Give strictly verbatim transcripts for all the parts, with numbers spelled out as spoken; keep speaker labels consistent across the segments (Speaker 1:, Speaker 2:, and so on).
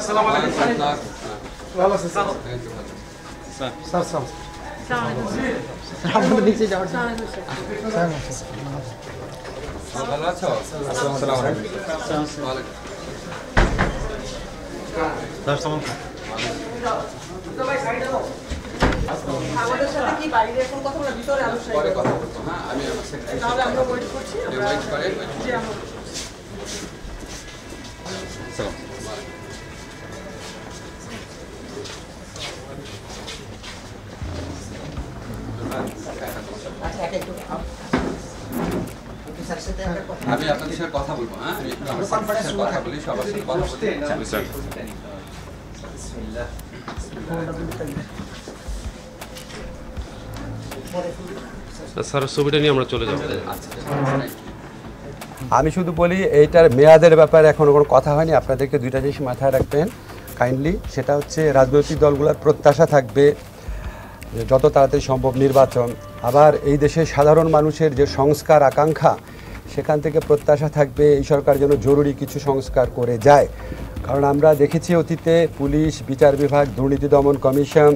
Speaker 1: আসসালামু আলাইকুম স্যার। ভালো আছেন স্যার? স্যার স্যার স্যার আমাদের নিচে যাওয়ার স্যার
Speaker 2: ভালো আছো? আসসালামু আলাইকুম।
Speaker 1: স্যার সালাম।
Speaker 3: আমাদের সাথে কি বাইরে এখন কথা বলা ভিতরে আলোচনা
Speaker 2: পরে কথা বলবো। হ্যাঁ, আমি আমার সেক্রেটারি
Speaker 3: তাহলে আমরা ওয়েট করছি।
Speaker 2: ওয়েট করেন।
Speaker 3: জি আমরা
Speaker 2: সালাম।
Speaker 3: আচ্ছা এক একটু স্যার সাথে একটা কথা
Speaker 2: আমি আপনাদের সাথে কথা বলবো। হ্যাঁ, আমি একটু আমার সেক্রেটারির সাথে কথা বলি, সবার সাথে কথা বলতে। স্যার বিসমিল্লাহ।
Speaker 4: স্যার ছবিটা নিয়ে আমরা চলে যাব।
Speaker 5: আমি শুধু বলি এইটার মেয়াদের ব্যাপারে এখনও কোনো কথা হয়নি। আপনাদেরকে দুইটা জিনিস মাথায় রাখবেন কাইন্ডলি। সেটা হচ্ছে রাজনৈতিক দলগুলোর প্রত্যাশা থাকবে যে যত তাড়াতাড়ি সম্ভব নির্বাচন। আবার এই দেশের সাধারণ মানুষের যে সংস্কার আকাঙ্ক্ষা, সেখান থেকে প্রত্যাশা থাকবে এই সরকার যেন জরুরি কিছু সংস্কার করে যায়। কারণ আমরা দেখেছি অতীতে পুলিশ, বিচার বিভাগ, দুর্নীতি দমন কমিশন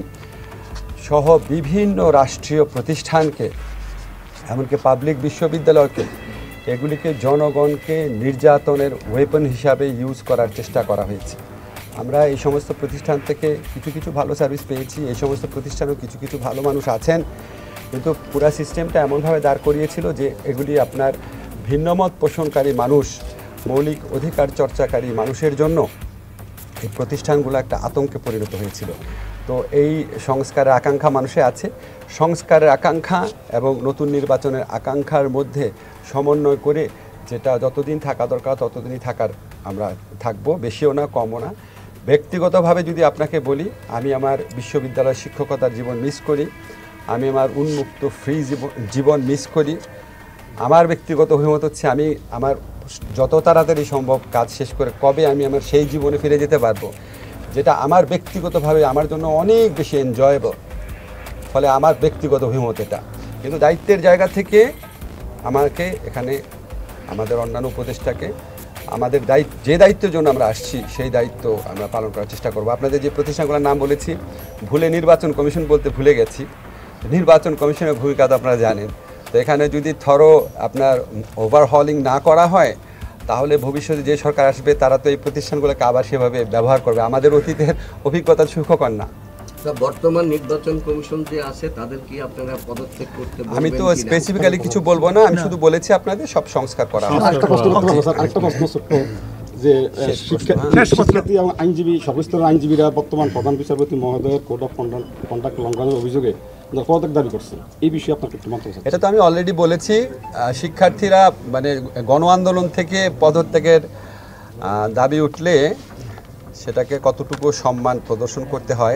Speaker 5: সহ বিভিন্ন রাষ্ট্রীয় প্রতিষ্ঠানকে, এমনকি পাবলিক বিশ্ববিদ্যালয়কে, এগুলিকে জনগণকে নির্যাতনের ওয়েপন হিসাবে ইউজ করার চেষ্টা করা হয়েছে। আমরা এই সমস্ত প্রতিষ্ঠান থেকে কিছু কিছু ভালো সার্ভিস পেয়েছি। এই সমস্ত প্রতিষ্ঠানেও কিছু কিছু ভালো মানুষ আছেন, কিন্তু পুরা সিস্টেমটা এমনভাবে দাঁড় করিয়েছিল যে এগুলি আপনার ভিন্নমত পোষণকারী মানুষ, মৌলিক অধিকার চর্চাকারী মানুষের জন্য এই প্রতিষ্ঠানগুলো একটা আতঙ্কে পরিণত হয়েছিল। তো এই সংস্কারের আকাঙ্ক্ষা মানুষে আছে। সংস্কারের আকাঙ্ক্ষা এবং নতুন নির্বাচনের আকাঙ্ক্ষার মধ্যে সমন্বয় করে যেটা যতদিন থাকা দরকার ততদিনই থাকার আমরা থাকবো, বেশিও না কমও না। ব্যক্তিগতভাবে যদি আপনাকে বলি, আমি আমার বিশ্ববিদ্যালয় শিক্ষকতার জীবন মিস করি, আমি আমার উন্মুক্ত ফ্রি জীবন মিস করি। আমার ব্যক্তিগত অভিমত হচ্ছে আমি আমার যত তাড়াতাড়ি সম্ভব কাজ শেষ করে কবে আমি আমার সেই জীবনে ফিরে যেতে পারবো, যেটা আমার ব্যক্তিগতভাবে আমার জন্য অনেক বেশি এনজয়েবল। ফলে আমার ব্যক্তিগত অভিমত এটা। কিন্তু দায়িত্বের জায়গা থেকে আমাকে এখানে আমাদের অন্যান্য উপদেষ্টাকে আমাদের দায়িত্ব, যে দায়িত্বের জন্য আমরা আসছি সেই দায়িত্ব আমরা পালন করার চেষ্টা করব। আপনাদের যে প্রতিষ্ঠানগুলোর নাম বলেছি, ভুলে নির্বাচন কমিশন বলতে ভুলে গেছি। নির্বাচন কমিশনের ভূমিকা তো আপনারা জানেন। তো এখানে যদি থরো আপনার ওভারহলিং না করা হয়, তাহলে ভবিষ্যতে যে সরকার আসবে তারা তো এই প্রতিষ্ঠানগুলোকে আবার সেভাবে ব্যবহার করবে। আমাদের অতীতের অভিজ্ঞতা সুখকর না।
Speaker 6: বর্তমান নির্বাচন কমিশন যে আছে তাদের কি আপনারা পদত্যাগ করতে বলবেন?
Speaker 5: আমি তো স্পেসিফিক্যালি কিছু বলবো না, আমি শুধু বলেছি আপনাদের সব সংস্কার করা হবে।
Speaker 1: আরেকটা প্রশ্ন করতে পারবো স্যার, আরেকটা প্রশ্ন ছোট্ট, যে শিক্ষার্থী এবং আইনজীবী, সর্বস্তরের আইনজীবীরা বর্তমান প্রধান বিচারপতি মহোদয়ের কোড অফ কন্ডাক্ট লঙ্ঘনের অভিযোগে পদত্যাগ দাবি করছেন, এই বিষয়ে আপনার একটু মন্তব্য।
Speaker 5: এটা তো আমি অলরেডি বলেছি, শিক্ষার্থীরা মানে গণ আন্দোলন থেকে পদত্যাগের দাবি উঠলে সেটাকে কতটুকু সম্মান প্রদর্শন করতে হয়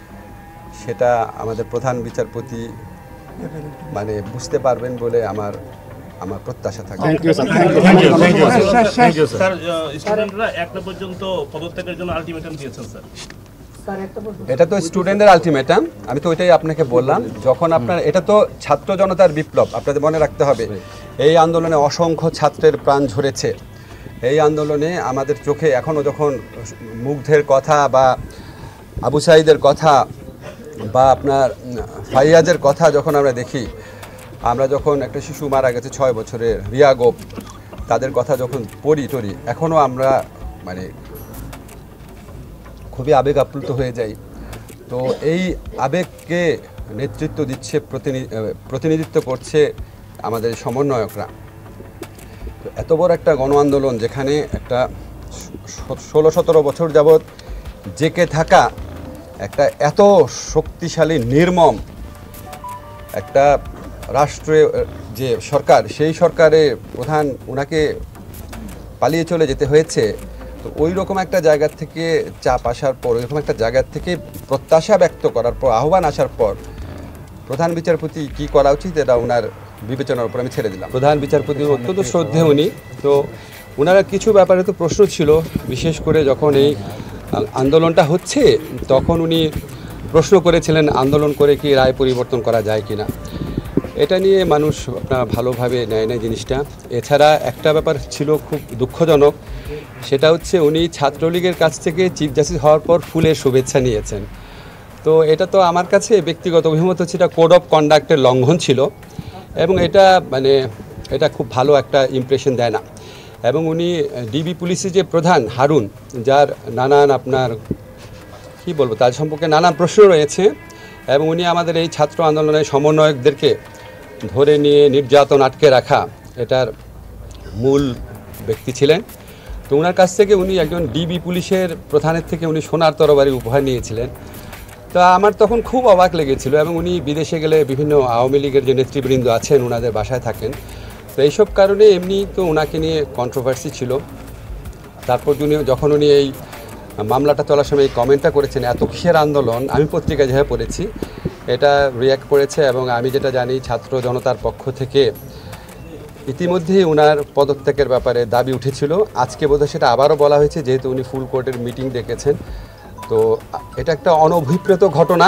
Speaker 5: সেটা আমাদের প্রধান বিচারপতি মানে বুঝতে পারবেন বলে আমার আমার প্রত্যাশা থাকে।
Speaker 7: স্যার, স্টুডেন্টরা একটা পর্যন্ত পদত্যাগের জন্য আলটিমেটাম দিয়েছেন স্যার।
Speaker 5: এটা তো স্টুডেন্টদের আলটিমেটাম, আমি তো ওইটাই আপনাকে বললাম। যখন আপনার এটা তো ছাত্র জনতার বিপ্লব, আপনাদের মনে রাখতে হবে এই আন্দোলনে অসংখ্য ছাত্রের প্রাণ ঝরেছে। এই আন্দোলনে আমাদের চোখে এখনও যখন মুগ্ধের কথা বা আবু সাঈদের কথা বা আপনার ফাইয়াজের কথা যখন আমরা দেখি, আমরা যখন একটা শিশু মারা গেছে ছয় বছরের রিয়া গোপ, তাদের কথা যখন পড়ি টড়ি, এখনও আমরা মানে খুবই আবেগ আপ্লুত হয়ে যাই। তো এই আবেগকে নেতৃত্ব দিচ্ছে, প্রতিনিধিত্ব করছে আমাদের সমন্বয়করা। তো এত বড় একটা গণ আন্দোলন, যেখানে একটা ষোলো সতেরো বছর যাবৎ জেকে থাকা একটা এত শক্তিশালী নির্মম একটা রাষ্ট্রের যে সরকার, সেই সরকারের প্রধান ওনাকে পালিয়ে চলে যেতে হয়েছে। তো ওই রকম একটা জায়গা থেকে চাপ আসার পর, ওইরকম একটা জায়গা থেকে প্রত্যাশা ব্যক্ত করার পর, আহ্বান আসার পর প্রধান বিচারপতি কি করা উচিত এটা ওনার বিবেচনার উপর আমি ছেড়ে দিলাম। প্রধান বিচারপতি অত্যন্ত শ্রদ্ধেয় উনি, তো ওনারা কিছু ব্যাপারে তো প্রশ্ন ছিল, বিশেষ করে যখন এই আন্দোলনটা হচ্ছে তখন উনি প্রশ্ন করেছিলেন আন্দোলন করে কি রায় পরিবর্তন করা যায় কিনা। এটা নিয়ে মানুষ আপনার ভালোভাবে নেয় না জিনিসটা। এছাড়া একটা ব্যাপার ছিল খুব দুঃখজনক, সেটা হচ্ছে উনি ছাত্রলীগের কাছ থেকে চিফ জাস্টিস হওয়ার পর ফুলের শুভেচ্ছা নিয়েছেন। তো এটা তো আমার কাছে ব্যক্তিগত অভিমত হচ্ছে এটা কোড অফ কন্ডাক্টের লঙ্ঘন ছিল এবং এটা মানে এটা খুব ভালো একটা ইমপ্রেশন দেয় না। এবং উনি ডিবি পুলিশের যে প্রধান হারুন, যার নানান আপনার কি বলবো তার সম্পর্কে নানান প্রশ্ন রয়েছে এবং উনি আমাদের এই ছাত্র আন্দোলনের সমন্বয়কদেরকে ধরে নিয়ে নির্যাতন আটকে রাখা এটার মূল ব্যক্তি ছিলেন। তো ওনার কাছ থেকে উনি একজন ডিবি পুলিশের প্রধানের থেকে উনি সোনার তরবারি উপহার নিয়েছিলেন। তো আমার তখন খুব অবাক লেগেছিল এবং উনি বিদেশে গেলে বিভিন্ন আওয়ামী লীগের যে নেতৃবৃন্দ আছেন ওনাদের বাসায় থাকেন। তো এইসব কারণে এমনি তো ওনাকে নিয়ে কন্ট্রোভার্সি ছিল। তারপর উনি যখন উনি এই মামলাটা চলার সময় এই কমেন্টটা করেছেন এত কিসের আন্দোলন, আমি পত্রিকায় যেভাবে পড়েছি এটা রিয়্যাক্ট করেছে এবং আমি যেটা জানি ছাত্র জনতার পক্ষ থেকে ইতিমধ্যেই ওনার পদত্যাগের ব্যাপারে দাবি উঠেছিল। আজকে বোধহয় সেটা আবারও বলা হয়েছে যেহেতু উনি ফুল কোর্টের মিটিং ডেকেছেন। তো এটা একটা অনভিপ্রেত ঘটনা,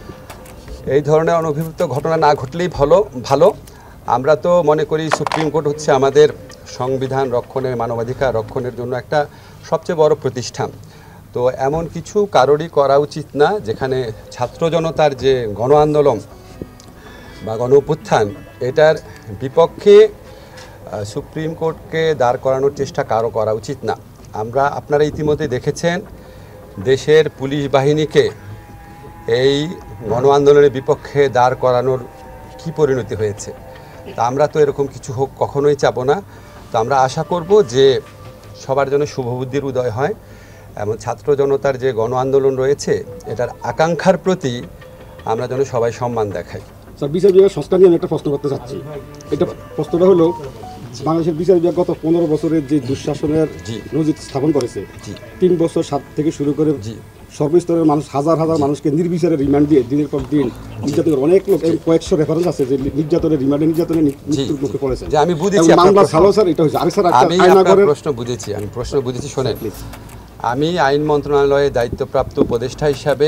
Speaker 5: এই ধরনের অনভিপ্রেত ঘটনা না ঘটলেই ভালো ভালো আমরা তো মনে করি সুপ্রিম কোর্ট হচ্ছে আমাদের সংবিধান রক্ষণের মানবাধিকার রক্ষণের জন্য একটা সবচেয়ে বড় প্রতিষ্ঠান। তো এমন কিছু কারোরই করা উচিত না যেখানে ছাত্র জনতার যে গণ আন্দোলন বা গণ অভ্যুত্থান এটার বিপক্ষে সুপ্রিম কোর্টকে দাঁড় করানোর চেষ্টা কারো করা উচিত না। আমরা আপনারা ইতিমধ্যে দেখেছেন দেশের পুলিশ বাহিনীকে এই গণ আন্দোলনের বিপক্ষে দাঁড় করানোর কী পরিণতি হয়েছে। তা আমরা তো এরকম কিছু হোক কখনোই চাবো না। তো আমরা আশা করব যে সবার জন্য শুভবুদ্ধির উদয় হয় এবং ছাত্র জনতার যে গণ আন্দোলন রয়েছে এটার আকাঙ্ক্ষার প্রতি আমরা যেন সবাই সম্মান দেখাই।
Speaker 1: স্যার, বিচার বিভাগের সংস্কার নিয়ে আমি একটা প্রশ্ন করতে চাচ্ছি। এটা প্রশ্নটা হলো বাংলাদেশের বিচার বিভাগ গত পনেরো বছরের যে দুঃশাসনের নজির স্থাপন করেছে, তিন বছর সাত থেকে শুরু করে সর্বস্তরের মানুষ হাজার হাজার মানুষকে নির্বিচারে রিমান্ড দিয়ে দিনের পর দিন নির্যাতনের অনেক লোক কয়েকশো রেফারেন্স আছে যে নির্যাতনের রিমান্ডে নির্যাতনের মৃত্যুর মুখে পড়েছে।
Speaker 5: যে আমি বুঝেছি
Speaker 1: মামলা ভালো স্যার, এটা হচ্ছে আরে স্যার
Speaker 5: আমি আপনার প্রশ্ন বুঝেছি আমি প্রশ্ন বুঝেছি শোনেন, আমি আইন মন্ত্রণালয়ে দায়িত্বপ্রাপ্ত উপদেষ্টা হিসাবে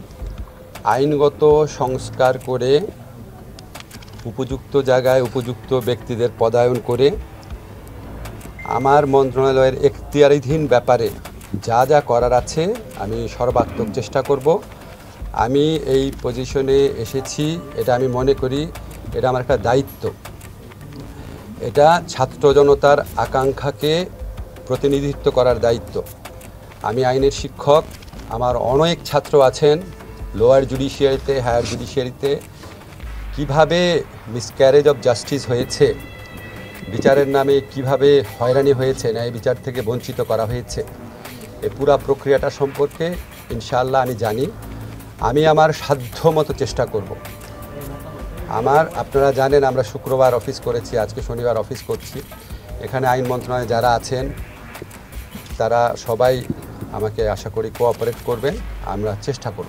Speaker 5: আইনগত সংস্কার করে উপযুক্ত জায়গায় উপযুক্ত ব্যক্তিদের পদায়ন করে আমার মন্ত্রণালয়ের এখতিয়ারাধীন ব্যাপারে যা যা করার আছে আমি সর্বাত্মক চেষ্টা করব। আমি এই পজিশনে এসেছি, এটা আমি মনে করি এটা আমার একটা দায়িত্ব। এটা ছাত্র জনতার আকাঙ্ক্ষাকে প্রতিনিধিত্ব করার দায়িত্ব। আমি আইনের শিক্ষক, আমার অনেক ছাত্র আছেন লোয়ার জুডিশিয়ারিতে হায়ার জুডিশিয়ারিতে। কিভাবে মিসক্যারেজ অফ জাস্টিস হয়েছে, বিচারের নামে কিভাবে হয়রানি হয়েছে, ন্যায় বিচার থেকে বঞ্চিত করা হয়েছে, এই পুরা প্রক্রিয়াটা সম্পর্কে ইনশাআল্লাহ আমি জানি। আমি আমার সাধ্য মতো চেষ্টা করব। আমার আপনারা জানেন আমরা শুক্রবার অফিস করেছি, আজকে শনিবার অফিস করছি। এখানে আইন মন্ত্রণালয়ে যারা আছেন তারা সবাই আমাকে আশা করি কোঅপারেট করবেন, আমরা চেষ্টা করব।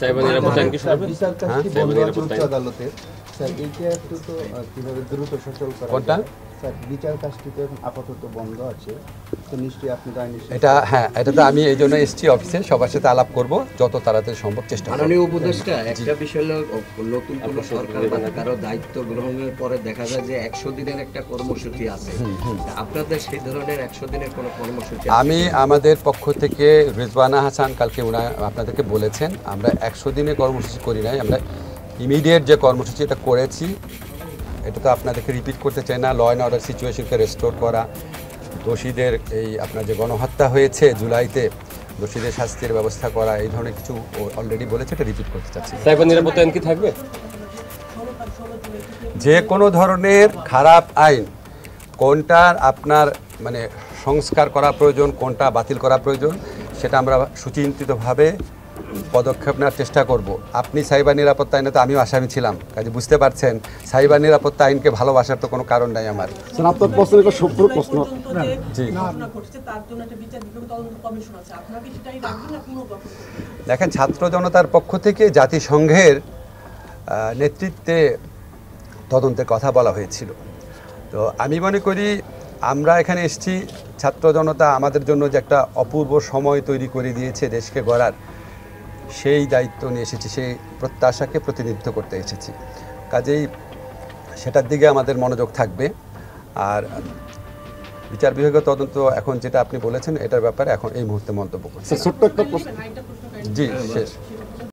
Speaker 5: কোনটা
Speaker 8: বিচার কাজটি তো এখন আপাতত বন্ধ আছে, তো নিশ্চয়ই আপনি
Speaker 5: এটা হ্যাঁ এটা তো আমি এই জন্য এসছি অফিসে, সবার সাথে আলাপ করব, যত তাড়াতাড়ি সম্ভব চেষ্টা করব।
Speaker 6: মাননীয় উপদেষ্টা, একটা বিষয় হলো নতুন কোনো সরকার বা কারো দায়িত্ব গ্রহণের পরে দেখা যায় যে একশো দিনের একটা কর্মসূচি আছে, আপনাদের সেই ধরনের একশো দিনের কোনো কর্মসূচি?
Speaker 5: আমি আমাদের পক্ষ থেকে রিজওয়ানা হাসান কালকে ওনা আপনাদেরকে বলেছেন আমরা একশো দিনের কর্মসূচি করি নাই, আমরা ইমিডিয়েট যে কর্মসূচি এটা করেছি। এটা তো আপনাদেরকে রিপিট করতে চাই না। ল অ্যান্ড অর্ডার সিচুয়েশনকে রেস্টোর করা, দোষীদের এই আপনার যে গণহত্যা হয়েছে জুলাইতে দোষীদের শাস্তির ব্যবস্থা করা, এই ধরনের কিছু অলরেডি বলেছে, এটা রিপিট করতে চাচ্ছি।
Speaker 4: সাইবার নিরাপত্তা আইন কি থাকবে?
Speaker 5: যে কোনো ধরনের খারাপ আইন কোনটার আপনার মানে সংস্কার করা প্রয়োজন, কোনটা বাতিল করা প্রয়োজন, সেটা আমরা সুচিন্তিতভাবে পদক্ষেপ নেওয়ার চেষ্টা করব। আপনি সাইবার নিরাপত্তা আইনে তো আমিও আসামি ছিলাম, কাজে বুঝতে পারছেন সাইবার নিরাপত্তা আইনকে ভালোবাসার তো কোনো কারণ নাই আমার।
Speaker 1: স্যার, আপনার প্রশ্ন একটা সভ্য প্রশ্ন।
Speaker 5: জি, দেখেন ছাত্র জনতার পক্ষ থেকে জাতিসংঘের নেতৃত্বে তদন্তের কথা বলা হয়েছিল। তো আমি মনে করি আমরা এখানে এসেছি, ছাত্র জনতা আমাদের জন্য যে একটা অপূর্ব সময় তৈরি করে দিয়েছে দেশকে গড়ার, সেই দায়িত্ব নিয়ে এসেছি, সেই প্রত্যাশাকে প্রতিনিধিত্ব করতে এসেছি। কাজেই সেটার দিকে আমাদের মনোযোগ থাকবে। আর বিচার বিভাগীয় তদন্ত এখন যেটা আপনি বলেছেন এটার ব্যাপারে এখন এই মুহূর্তে মন্তব্য করছি।
Speaker 1: স্যার ছোট্ট একটা প্রশ্ন
Speaker 5: জি শেষ